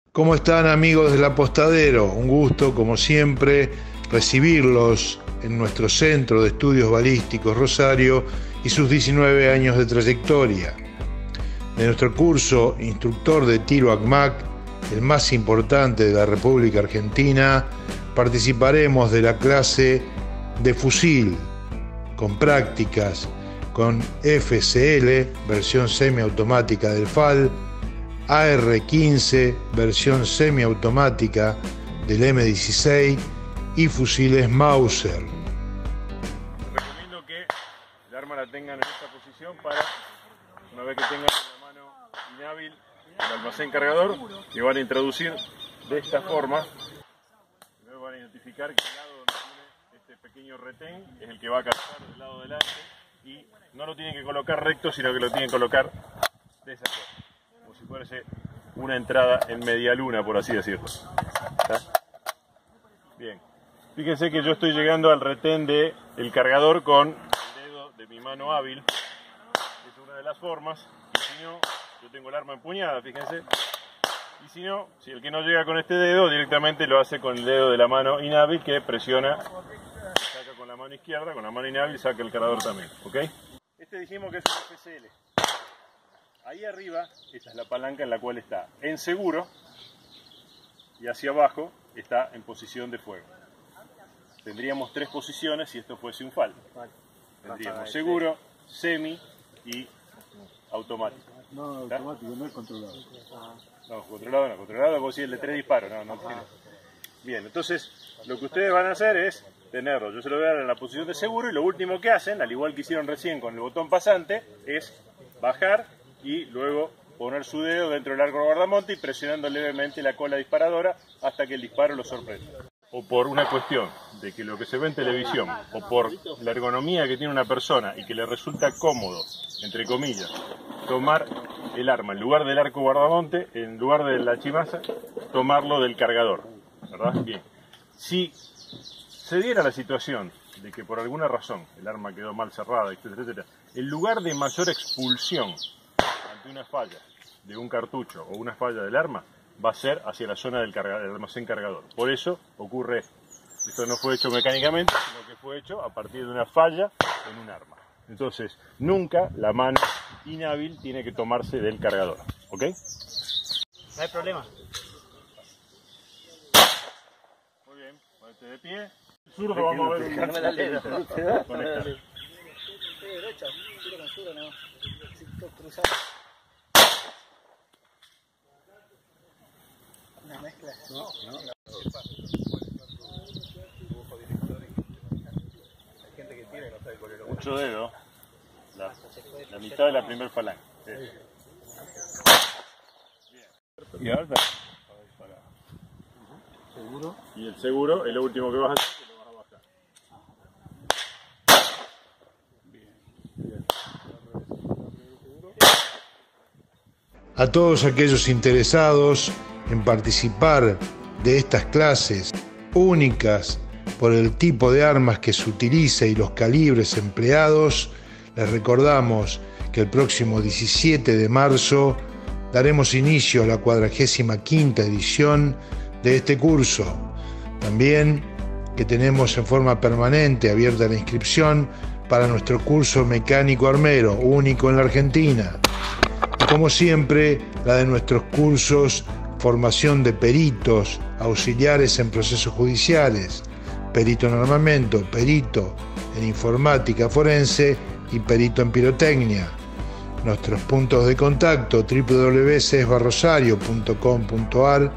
¿Cómo están, amigos del Apostadero? Un gusto, como siempre, recibirlos en nuestro Centro de Estudios Balísticos Rosario y sus 19 años de trayectoria. De nuestro curso Instructor de Tiro ACMAC, el más importante de la República Argentina, participaremos de la clase de fusil, con prácticas, con FCL, versión semiautomática del FAL, AR-15, versión semiautomática del M16 y fusiles Mauser. Recomiendo que el arma la tengan en esta posición para, una vez que tengan en la mano inhábil el almacén cargador, que van a introducir de esta forma. Luego van a identificar que el lado donde tiene este pequeño retén es el que va a cargar del lado delante y no lo tienen que colocar recto, sino que lo tienen que colocar de esa forma. Si fuese una entrada en media luna, por así decirlo. ¿Está? Bien. Fíjense que yo estoy llegando al retén del cargador con el dedo de mi mano hábil. Es una de las formas. Y si no, yo tengo el arma empuñada, fíjense. Y si no, si el que no llega con este dedo, directamente lo hace con el dedo de la mano inhábil, que presiona, saca con la mano izquierda, con la mano inhábil saca el cargador también. ¿Ok? Este dijimos que es un FCL. Ahí arriba, esta es la palanca en la cual está en seguro y hacia abajo está en posición de fuego. Tendríamos tres posiciones si esto fuese un FAL. Tendríamos seguro, semi y automático. No, automático, no es controlado. No, controlado vos sí el de 3 disparos, no tiene. Bien, entonces lo que ustedes van a hacer es tenerlo, yo se lo voy a dar en la posición de seguro y lo último que hacen, al igual que hicieron recién con el botón pasante, es bajar y luego poner su dedo dentro del arco guardamonte y presionando levemente la cola disparadora hasta que el disparo lo sorprenda. O por una cuestión de que lo que se ve en televisión, o por la ergonomía que tiene una persona y que le resulta cómodo, entre comillas, tomar el arma en lugar del arco guardamonte, en lugar de la chimaza, tomarlo del cargador, ¿verdad? Bien. Si se diera la situación de que por alguna razón el arma quedó mal cerrada, etcétera, etcétera, en lugar de mayor expulsión ante una falla de un cartucho o una falla del arma, va a ser hacia la zona del almacén cargador. Por eso ocurre esto. Esto no fue hecho mecánicamente, sino que fue hecho a partir de una falla en un arma. Entonces, nunca la mano inhábil tiene que tomarse del cargador. ¿Ok? No hay problema. Muy bien, ponete de pie. El zurdo vamos a ver. No me la leo. Conecta. Derecha, tiro con zurdo, no. Cruzar. Una mezcla. No. Hay gente que tiene, no sabe cuál es lo Mucho dedo. La mitad de la primer falange. Sí. Bien. Y ahora ¿Seguro? y el seguro es lo último que vas a hacer, que lo vas a bajar. A todos aquellos interesados en participar de estas clases únicas por el tipo de armas que se utiliza y los calibres empleados, les recordamos que el próximo 17 de marzo daremos inicio a la 45ª edición de este curso. También que tenemos en forma permanente abierta la inscripción para nuestro curso mecánico armero, único en la Argentina. Y como siempre, la de nuestros cursos formación de peritos, auxiliares en procesos judiciales, perito en armamento, perito en informática forense y perito en pirotecnia. Nuestros puntos de contacto: www.cesbarrosario.com.ar,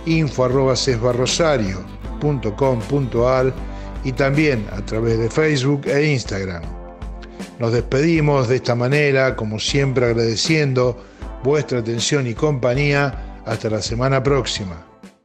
info@cesbarrosario.com.ar y también a través de Facebook e Instagram. Nos despedimos de esta manera, como siempre agradeciendo vuestra atención y compañía. Hasta la semana próxima.